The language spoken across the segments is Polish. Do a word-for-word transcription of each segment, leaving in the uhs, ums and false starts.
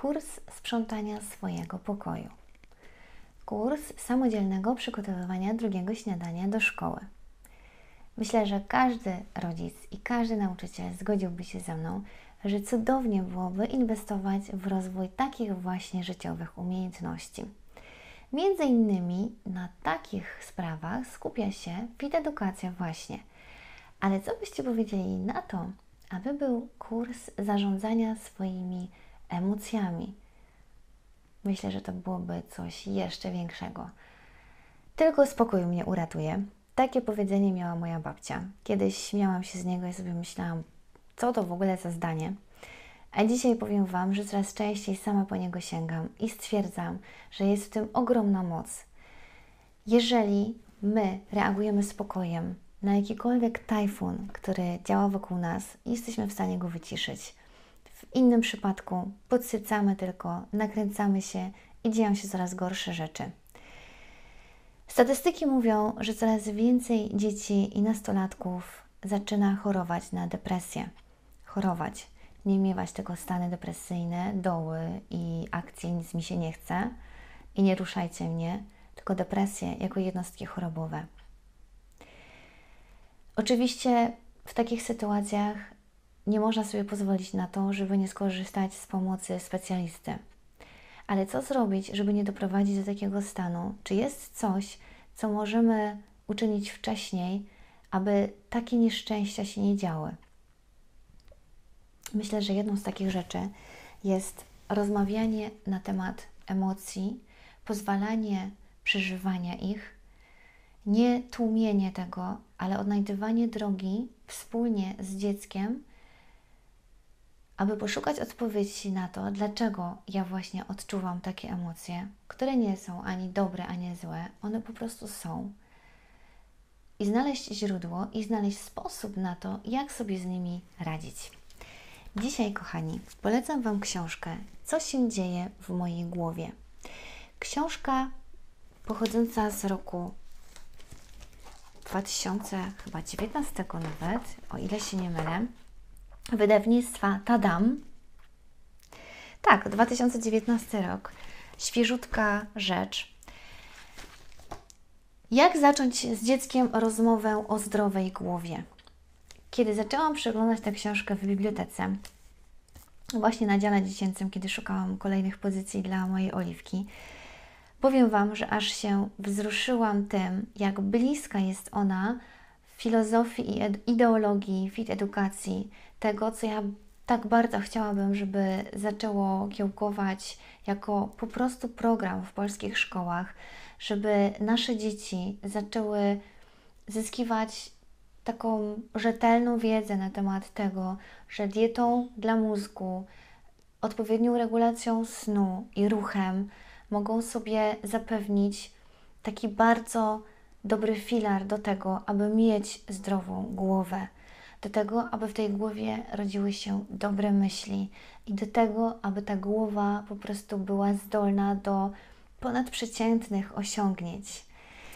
kurs sprzątania swojego pokoju. Kurs samodzielnego przygotowywania drugiego śniadania do szkoły. Myślę, że każdy rodzic i każdy nauczyciel zgodziłby się ze mną, że cudownie byłoby inwestować w rozwój takich właśnie życiowych umiejętności. Między innymi na takich sprawach skupia się Fit Edukacja właśnie. Ale co byście powiedzieli na to, aby był kurs zarządzania swoimi emocjami? Myślę, że to byłoby coś jeszcze większego. Tylko spokój mnie uratuje. Takie powiedzenie miała moja babcia. Kiedyś śmiałam się z niego i sobie myślałam, co to w ogóle za zdanie. A dzisiaj powiem Wam, że coraz częściej sama po niego sięgam i stwierdzam, że jest w tym ogromna moc. Jeżeli my reagujemy spokojem na jakikolwiek tajfun, który działa wokół nas, jesteśmy w stanie go wyciszyć. W innym przypadku podsycamy tylko, nakręcamy się i dzieją się coraz gorsze rzeczy. Statystyki mówią, że coraz więcej dzieci i nastolatków zaczyna chorować na depresję. Chorować. Nie miewać tylko stany depresyjne, doły i akcji nic mi się nie chce i nie ruszajcie mnie, tylko depresję jako jednostki chorobowe. Oczywiście w takich sytuacjach nie można sobie pozwolić na to, żeby nie skorzystać z pomocy specjalisty. Ale co zrobić, żeby nie doprowadzić do takiego stanu? Czy jest coś, co możemy uczynić wcześniej, aby takie nieszczęścia się nie działy? Myślę, że jedną z takich rzeczy jest rozmawianie na temat emocji, pozwalanie przeżywania ich, nie tłumienie tego, ale odnajdywanie drogi wspólnie z dzieckiem, aby poszukać odpowiedzi na to, dlaczego ja właśnie odczuwam takie emocje, które nie są ani dobre, ani złe, one po prostu są. I znaleźć źródło i znaleźć sposób na to, jak sobie z nimi radzić. Dzisiaj, kochani, polecam Wam książkę Co się dzieje w mojej głowie. Książka pochodząca z roku dwa tysiące dziewiętnastego nawet, o ile się nie mylę, wydawnictwa Tadam. Tak, dwa tysiące dziewiętnasty rok. Świeżutka rzecz. Jak zacząć z dzieckiem rozmowę o zdrowej głowie? Kiedy zaczęłam przeglądać tę książkę w bibliotece, właśnie na dziale dziecięcym, kiedy szukałam kolejnych pozycji dla mojej Oliwki, powiem Wam, że aż się wzruszyłam tym, jak bliska jest ona filozofii i ideologii Fit Edukacji, tego, co ja tak bardzo chciałabym, żeby zaczęło kiełkować jako po prostu program w polskich szkołach, żeby nasze dzieci zaczęły zyskiwać taką rzetelną wiedzę na temat tego, że dietą dla mózgu, odpowiednią regulacją snu i ruchem mogą sobie zapewnić taki bardzo dobry filar do tego, aby mieć zdrową głowę, do tego, aby w tej głowie rodziły się dobre myśli i do tego, aby ta głowa po prostu była zdolna do ponadprzeciętnych osiągnięć.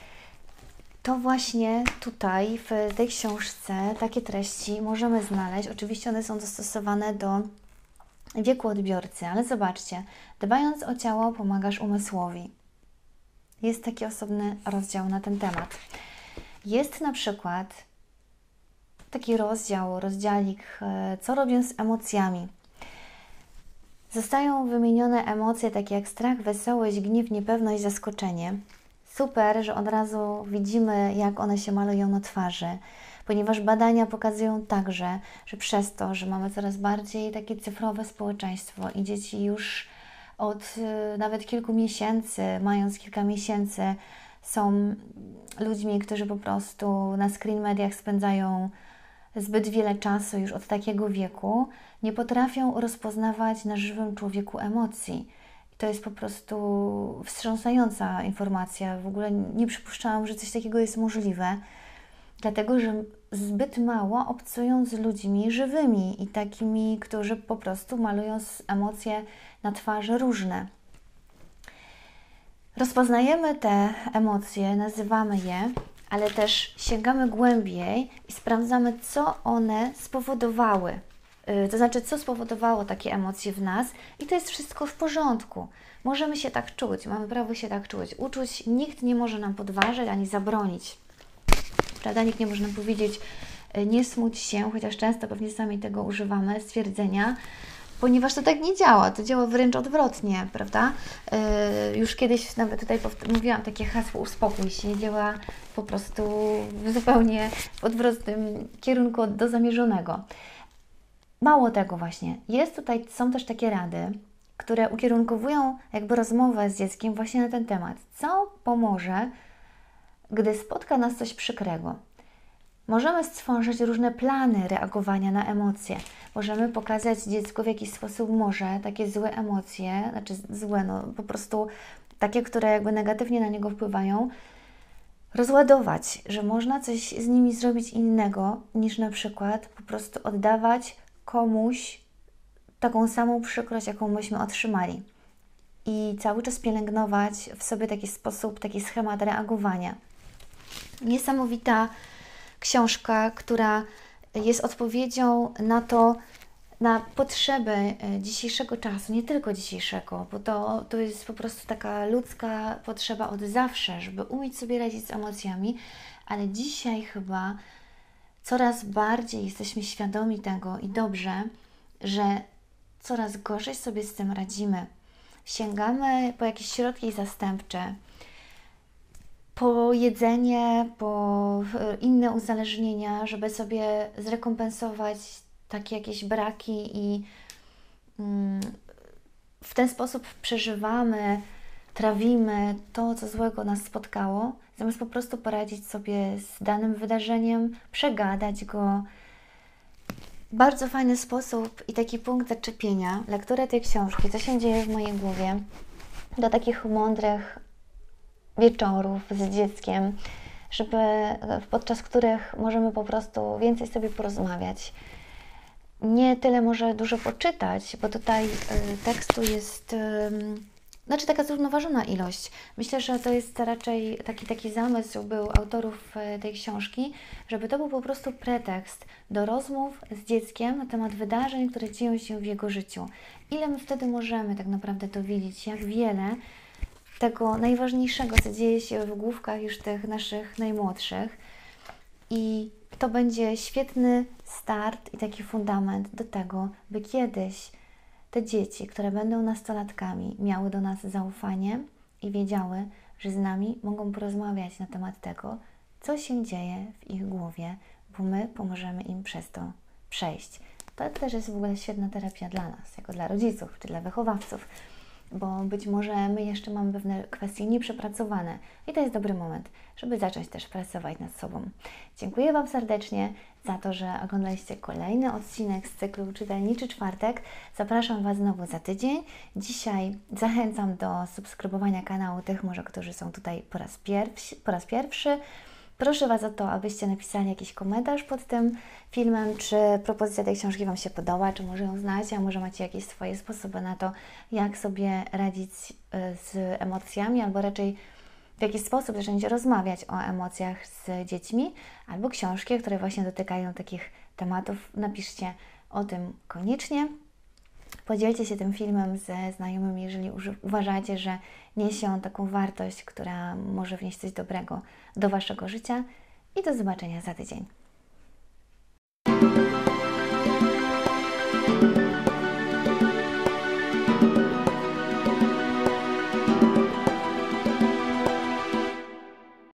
To właśnie tutaj w tej książce takie treści możemy znaleźć. Oczywiście one są dostosowane do wieku odbiorcy, ale zobaczcie, dbając o ciało pomagasz umysłowi. Jest taki osobny rozdział na ten temat. Jest na przykład taki rozdział, rozdziałik, co robię z emocjami. Zostają wymienione emocje takie jak strach, wesołość, gniew, niepewność, zaskoczenie. Super, że od razu widzimy, jak one się malują na twarzy, ponieważ badania pokazują także, że przez to, że mamy coraz bardziej takie cyfrowe społeczeństwo i dzieci już od y, nawet kilku miesięcy, mając kilka miesięcy, są ludźmi, którzy po prostu na screen mediach spędzają zbyt wiele czasu już od takiego wieku, nie potrafią rozpoznawać na żywym człowieku emocji. To jest po prostu wstrząsająca informacja. W ogóle nie przypuszczałam, że coś takiego jest możliwe, dlatego że zbyt mało obcują z ludźmi żywymi i takimi, którzy po prostu malują emocje na twarzy różne. Rozpoznajemy te emocje, nazywamy je, ale też sięgamy głębiej i sprawdzamy, co one spowodowały. To znaczy, co spowodowało takie emocje w nas i to jest wszystko w porządku. Możemy się tak czuć, mamy prawo się tak czuć. Uczuć nikt nie może nam podważyć ani zabronić. Prawda? Nikt nie może nam powiedzieć, nie smuć się, chociaż często pewnie sami tego używamy, stwierdzenia, ponieważ to tak nie działa, to działa wręcz odwrotnie, prawda? Yy, już kiedyś nawet tutaj mówiłam takie hasło uspokój się, działa po prostu zupełnie w odwrotnym kierunku do zamierzonego. Mało tego właśnie, jest tutaj, są też takie rady, które ukierunkowują jakby rozmowę z dzieckiem właśnie na ten temat. Co pomoże, gdy spotka nas coś przykrego? Możemy stworzyć różne plany reagowania na emocje. Możemy pokazać dziecku, w jaki sposób może takie złe emocje, znaczy złe, no po prostu takie, które jakby negatywnie na niego wpływają, rozładować, że można coś z nimi zrobić innego, niż na przykład po prostu oddawać komuś taką samą przykrość, jaką myśmy otrzymali. I cały czas pielęgnować w sobie taki sposób, taki schemat reagowania. Niesamowita książka, która jest odpowiedzią na to, na potrzeby dzisiejszego czasu, nie tylko dzisiejszego, bo to, to jest po prostu taka ludzka potrzeba od zawsze, żeby umieć sobie radzić z emocjami, ale dzisiaj chyba coraz bardziej jesteśmy świadomi tego i dobrze, że coraz gorzej sobie z tym radzimy. Sięgamy po jakieś środki zastępcze, po jedzenie, po inne uzależnienia, żeby sobie zrekompensować takie jakieś braki i w ten sposób przeżywamy, trawimy to, co złego nas spotkało, zamiast po prostu poradzić sobie z danym wydarzeniem, przegadać go. Bardzo fajny sposób i taki punkt zaczepienia, lektura tej książki, co się dzieje w mojej głowie, do takich mądrych wieczorów z dzieckiem, żeby, podczas których możemy po prostu więcej sobie porozmawiać. Nie tyle może dużo poczytać, bo tutaj y, tekstu jest, y, znaczy taka zrównoważona ilość. Myślę, że to jest raczej taki, taki zamysł był autorów y, tej książki, żeby to był po prostu pretekst do rozmów z dzieckiem na temat wydarzeń, które dzieją się w jego życiu. Ile my wtedy możemy tak naprawdę dowiedzieć, jak wiele tego najważniejszego, co dzieje się w główkach już tych naszych najmłodszych. I to będzie świetny start i taki fundament do tego, by kiedyś te dzieci, które będą nastolatkami, miały do nas zaufanie i wiedziały, że z nami mogą porozmawiać na temat tego, co się dzieje w ich głowie, bo my pomożemy im przez to przejść. To też jest w ogóle świetna terapia dla nas, jako dla rodziców czy dla wychowawców, bo być może my jeszcze mamy pewne kwestie nieprzepracowane i to jest dobry moment, żeby zacząć też pracować nad sobą. Dziękuję Wam serdecznie za to, że oglądaliście kolejny odcinek z cyklu Czytelniczy Czwartek. Zapraszam Was znowu za tydzień. Dzisiaj zachęcam do subskrybowania kanału tych może, którzy są tutaj po raz pierwszy. Po raz pierwszy. Proszę Was o to, abyście napisali jakiś komentarz pod tym filmem, czy propozycja tej książki Wam się podoba, czy może ją znacie, a może macie jakieś swoje sposoby na to, jak sobie radzić z emocjami, albo raczej w jaki sposób zacząć rozmawiać o emocjach z dziećmi, albo książki, które właśnie dotykają takich tematów. Napiszcie o tym koniecznie. Podzielcie się tym filmem ze znajomymi, jeżeli uważacie, że niesie on taką wartość, która może wnieść coś dobrego do Waszego życia. I do zobaczenia za tydzień.